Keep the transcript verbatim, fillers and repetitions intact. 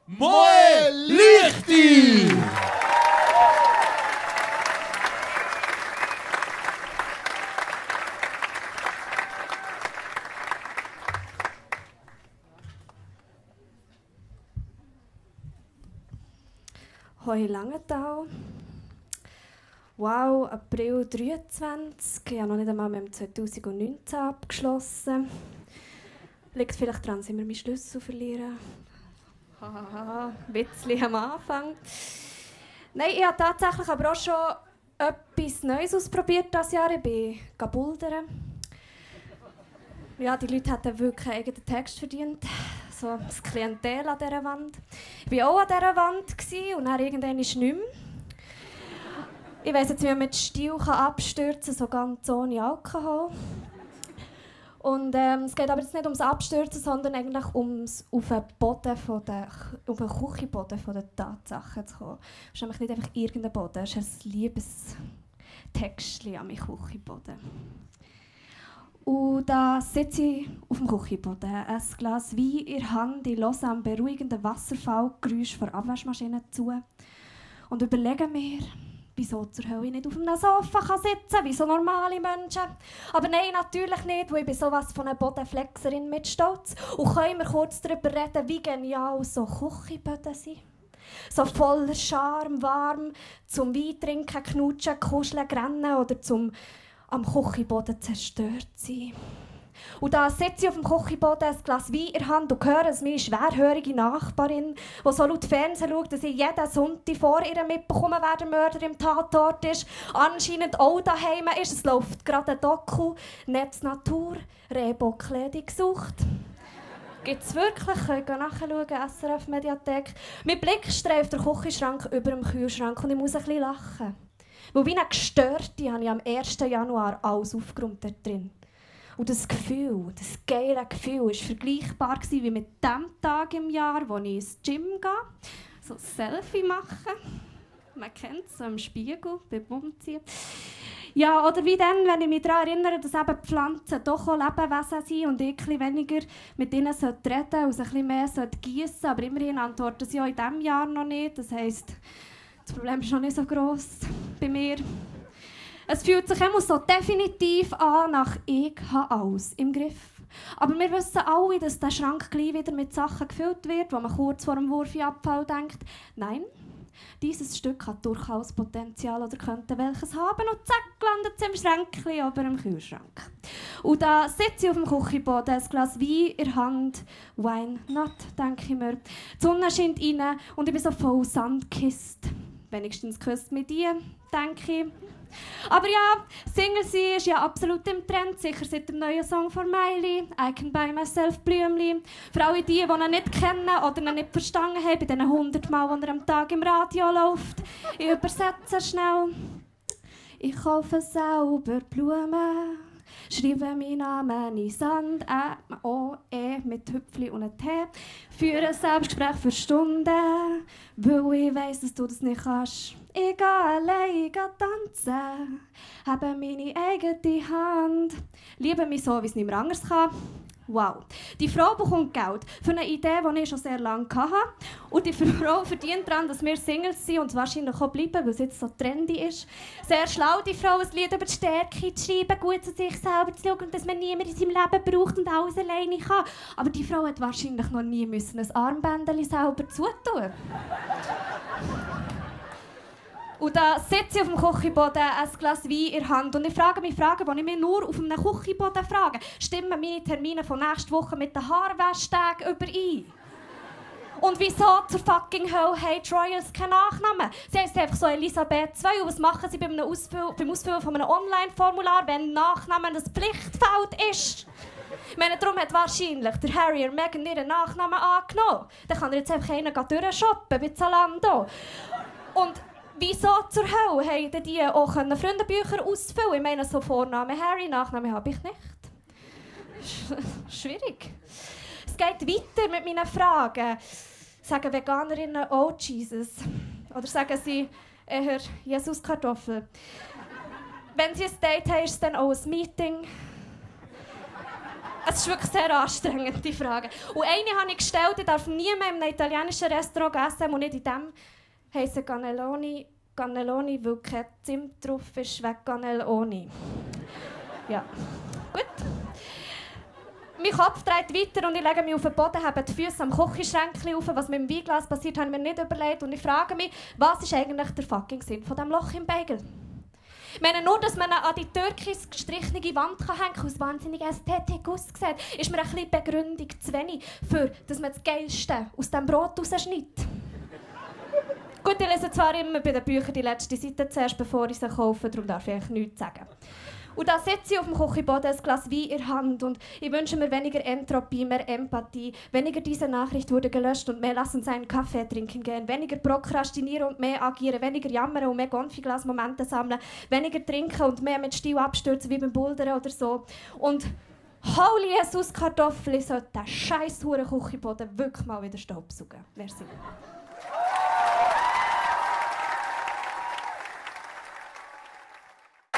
Moe Lichti! Hoi Langenthal. Wow, April dreiundzwanzig. Ich habe noch nicht einmal mit dem zweitausendneunzehn abgeschlossen. Liegt vielleicht daran, dass ich mir meinen Schlüssel verlieren. Hahaha, Witzli am Anfang. Nein, ich habe tatsächlich aber auch schon etwas Neues ausprobiert dieses Jahr. Ich bin bouldern. Ja, die Leute hatten wirklich einen eigenen Text verdient. So das Klientel an dieser Wand. Ich war auch an dieser Wand und dann irgendwann nicht mehr. Ich weiss jetzt, wie man mit Stil abstürzen kann, so ganz ohne Alkohol. Und, ähm, es geht aber jetzt nicht ums Abstürzen, sondern eigentlich ums auf den Boden von der, auf den Küchenboden von der Tatsachen zu kommen. Es ist nämlich nicht einfach irgendein Boden, es ist ein Liebestextchen an meinem Küchenboden. Und da sitze ich auf dem Küchenboden, ein Glas Wein in der Hand, ich höre am beruhigenden Wasserfallgeräusch von der Abwaschmaschine zu und überlege mir, wieso zur Hölle ich nicht auf einem Sofa kann sitzen kann, wie so normale Menschen. Aber nein, natürlich nicht, weil ich bin sowas von einer Bodenflexerin mit Stolz. Und können wir kurz darüber reden, wie genial so Küchenböden sind. So voller Charme, warm, zum Wein trinken, knutschen, kuscheln, rennen oder zum am Küchenboden zerstört sein. Und da sitze ich auf dem Küchenboden, ein Glas Wein in der Hand und höre, dass meine schwerhörige Nachbarin, die so laut Fernsehen schaut, dass ich jeden Sonntag vor ihr mitbekomme, wer der Mörder im Tatort ist, anscheinend auch daheim ist. Es läuft gerade ein Doku, Netz Natur, Rehbock-Kleidung gesucht. Gibt es wirklich? Könnt ihr nachschauen, S R F Mediathek. Mein Blick streift der Küchenschrank über dem Kühlschrank und ich muss ein bisschen lachen. Weil wie eine Gestörte habe ich am ersten Januar alles aufgeräumt dort drin. Und das Gefühl, das geile Gefühl, war vergleichbar wie mit dem Tag im Jahr, wo ich ins Gym gehe, so ein Selfie machen. Man kennt es so im Spiegel, beim Umziehen. Ja, oder wie dann, wenn ich mich daran erinnere, dass eben Pflanzen doch auch Lebewesen sind und ich ein weniger mit ihnen reden sollte und sie ein mehr gießen sollte. Aber immerhin antworten sie auch in diesem Jahr noch nicht. Das heisst, das Problem ist noch nicht so gross bei mir. Es fühlt sich immer so definitiv an, nach «Ich habe alles im Griff». Aber wir wissen alle, dass der Schrank gleich wieder mit Sachen gefüllt wird, wo man kurz vor dem Wurf in Abfall denkt. Nein, dieses Stück hat durchaus Potenzial oder könnte welches haben und zack, landet es im Schränkchen oben im Kühlschrank. Und da sitze ich auf dem Küchenboden, ein Glas Wein in der Hand. Why not, denke ich mir. Die Sonne scheint rein und ich bin so voll Sandkist. Wenigstens küsst mit dir, denke ich. Aber ja, Single sein ist ja absolut im Trend, sicher seit dem neuen Song von Miley, «I can buy myself Blümli». Für alle die, die ihn nicht kennen oder ihn nicht verstanden haben, bei diesen hundert Mal, die er am Tag im Radio läuft. Ich übersetze schnell. Ich kaufe selber Blumen, schreibe meinen Namen in Sand, Ä, O, E mit Hüpfli und einem T. Führe ein Selbstgespräch für Stunden, weil ich weiss, dass du das nicht kannst. Ich gehe allein, ich gehe tanzen, habe meine eigene Hand. Liebe mich so, wie es niemand anders kann. Wow. Die Frau bekommt Geld für eine Idee, die ich schon sehr lange hatte. Und die Frau verdient daran, dass wir Singles sind und es wahrscheinlich auch bleiben, weil es jetzt so trendy ist. Sehr schlau, die Frau, ein Lied über die Stärke zu schreiben, gut zu sich selber zu schauen und dass man niemand in seinem Leben braucht und alles alleine kann. Aber die Frau hat wahrscheinlich noch nie müssen ein Armbändchen selber zutun. Und da sitze ich auf dem Küchenboden, ein Glas Wein in der Hand und ich frage mich Fragen, die ich mir nur auf einem Küchenboden frage. Stimmen meine Termine von nächster Woche mit den Haarwäschtagen überein? Und wieso zur fucking Hölle haben die Royals keinen Nachnamen? Sie heißen einfach so Elisabeth zwei. Und was machen sie beim Ausfüllen, beim Ausfüllen von einem Online-Formular, wenn Nachnamen ein Pflichtfeld ist? Ich meine, darum hat wahrscheinlich der Harry und Meghan ihren Nachnamen angenommen. Dann kann er jetzt einfach einen durchshoppen bei Zalando. Und wieso zur Hölle haben die auch Freundebücher ausfüllen? Ich meine, so Vorname Harry, Nachname habe ich nicht. Schwierig. Es geht weiter mit meinen Fragen. Sagen Veganerinnen «Oh Jesus» oder sagen sie eher «Jesus Kartoffel». Wenn sie ein Date haben, ist es dann auch ein Meeting. Es ist wirklich sehr anstrengend, die Frage. Und eine habe ich gestellt, ich darf nie mehr in einem italienischen Restaurant essen und nicht in dem heissen Cannelloni, Cannelloni, weil kein Zimt drauf ist, wegen Cannelloni. Ja, gut. Mein Kopf dreht weiter und ich lege mich auf den Boden, habe die Füße am Küchenschränkchen auf. Was mit dem Weinglas passiert, habe ich mir nicht überlegt. Und ich frage mich, was ist eigentlich der fucking Sinn von diesem Loch im Bagel? Ich meine, nur, dass man an die türkisch gestrichene Wand hängen kann, aus wahnsinnig Ästhetik aussieht, ist mir ein bisschen Begründung zu wenig, für dass man das Geilste aus diesem Brot rausschneidet. Gut, ich lese zwar immer bei den Büchern die letzte Seite zuerst, bevor ich sie kaufe, darum darf ich eigentlich nichts sagen. Und da sitze ich auf dem Küchenboden, ein Glas Wein in der Hand und ich wünsche mir weniger Entropie, mehr Empathie, weniger diese Nachricht wurde gelöscht und mehr lass uns einen Kaffee trinken gehen, weniger prokrastinieren und mehr agieren, weniger jammern und mehr Gonfiglas-Momente sammeln, weniger trinken und mehr mit Stil abstürzen wie beim Bouldern oder so. Und holy Jesus Kartoffel, ich sollte diesen scheiß Huren Küchenboden wirklich mal wieder staubsaugen. Merci.